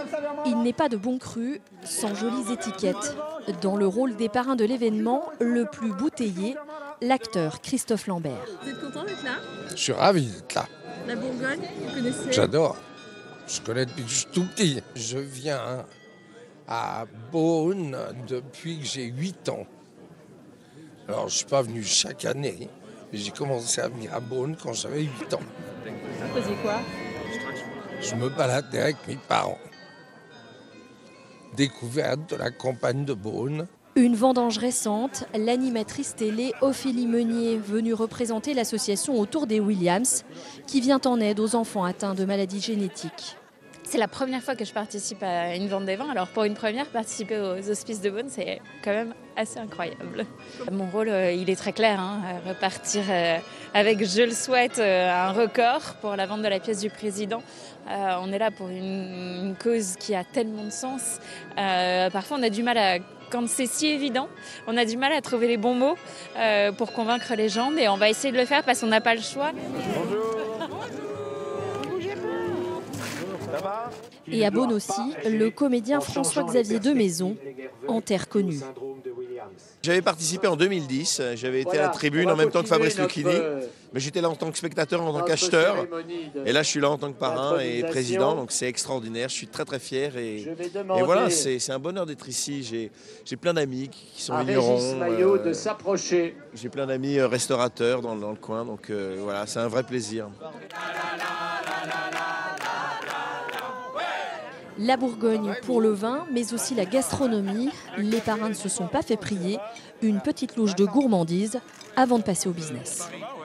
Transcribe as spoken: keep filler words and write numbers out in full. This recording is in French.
Il n'est pas de bon cru sans jolies étiquettes. Dans le rôle des parrains de l'événement, le plus bouteillé, l'acteur Christophe Lambert. Vous êtes content d'être là? Je suis ravi d'être là. La Bourgogne, vous connaissez? J'adore. Je connais depuis que je suis tout petit. Je viens à Beaune depuis que j'ai huit ans. Alors, je ne suis pas venu chaque année, mais j'ai commencé à venir à Beaune quand j'avais huit ans. Vous faisiez quoi? Je me baladais avec mes parents. Découverte de la campagne de Beaune. Une vendange récente, l'animatrice télé Ophélie Meunier, venue représenter l'association Autour des Williams, qui vient en aide aux enfants atteints de maladies génétiques. C'est la première fois que je participe à une vente des vins. Alors pour une première, participer aux Hospices de Beaune, c'est quand même assez incroyable. Mon rôle, il est très clair, hein, repartir avec, je le souhaite, un record pour la vente de la pièce du président. Euh, on est là pour une, une cause qui a tellement de sens. Euh, parfois, on a du mal à... Quand c'est si évident, on a du mal à trouver les bons mots euh, pour convaincre les gens, mais on va essayer de le faire parce qu'on n'a pas le choix. Bonjour. Et à Beaune aussi, le comédien François-Xavier Demaison, en terre connue. J'avais participé en deux mille dix, j'avais été voilà, à la tribune en même temps que Fabrice Lucchini, mais j'étais là en tant que spectateur, en tant qu'acheteur, et là je suis là en tant que parrain et président, donc c'est extraordinaire, je suis très très fier, et, et voilà, c'est un bonheur d'être ici, j'ai plein d'amis qui sont vignerons, euh, j'ai plein d'amis restaurateurs dans, dans le coin, donc euh, voilà, c'est un vrai plaisir. La Bourgogne pour le vin, mais aussi la gastronomie. Les parrains ne se sont pas fait prier. Une petite louche de gourmandise avant de passer au business.